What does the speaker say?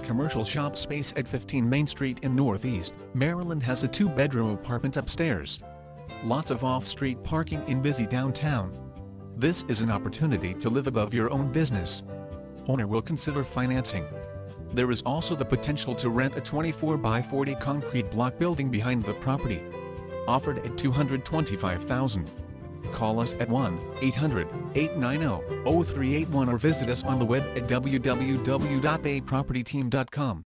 commercial shop space at 15 Main Street in Northeast Maryland has a 2-bedroom apartment upstairs. Lots of off-street parking in busy downtown. This is an opportunity to live above your own business. Owner will consider financing. There is also the potential to rent a 24 by 40 concrete block building behind the property. Offered at $225,000. Call us at 1-800-890-0381 or visit us on the web at www.baypropertyteam.com.